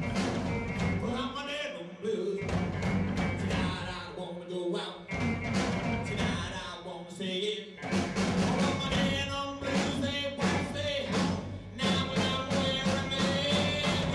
Put on my denim blues. Tonight I wanna go out. Tonight I wanna stay in. Put on my denim blues, they won't stay home. Now when I'm wearing them,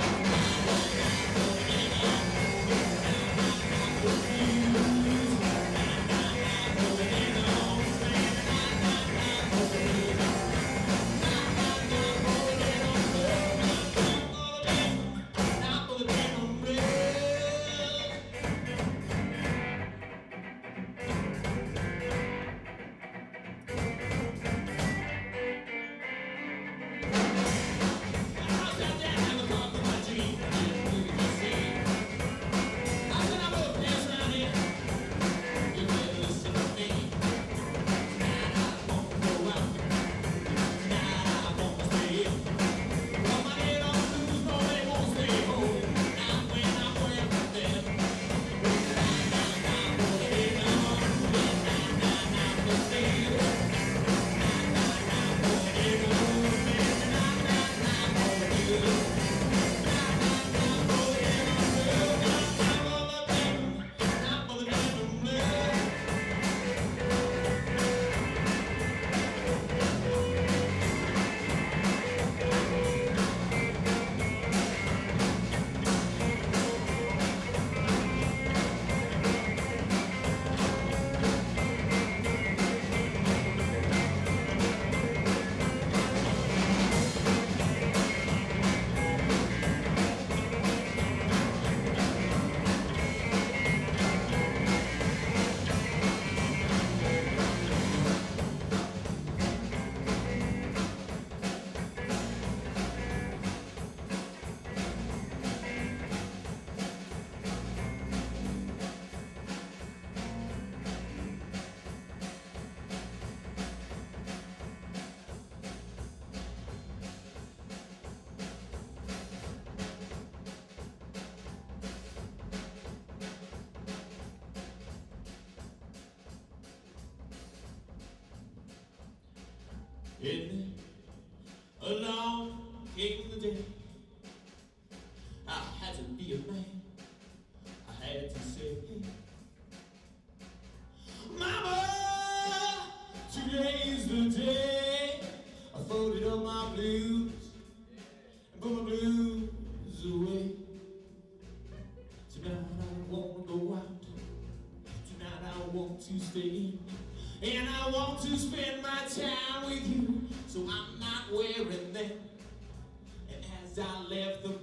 isn't it along came the day I had to be a man. I had to say, hey, Mama, today's the day I folded up my blues and put my blues away. Tonight I wanna go out. Tonight I want to stay in. And I want to spend my time with you, so I'm not wearing them. And as I left the